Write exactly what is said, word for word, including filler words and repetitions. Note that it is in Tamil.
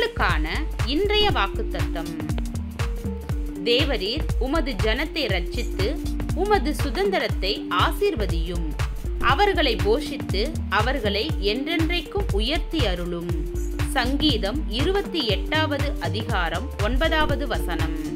உங்களுக்கான இன்றைய வாக்குத்தத்தம். தேவரீர் உமது ஜனத்தை ரட்சித்து உமது சுதந்திரத்தை ஆசீர்வதியும். அவர்களை போஷித்து அவர்களை என்றென்றைக்கும் உயர்த்தி அருளும். சங்கீதம் இருபத்தி எட்டாவது அதிகாரம் ஒன்பதாவது வசனம்.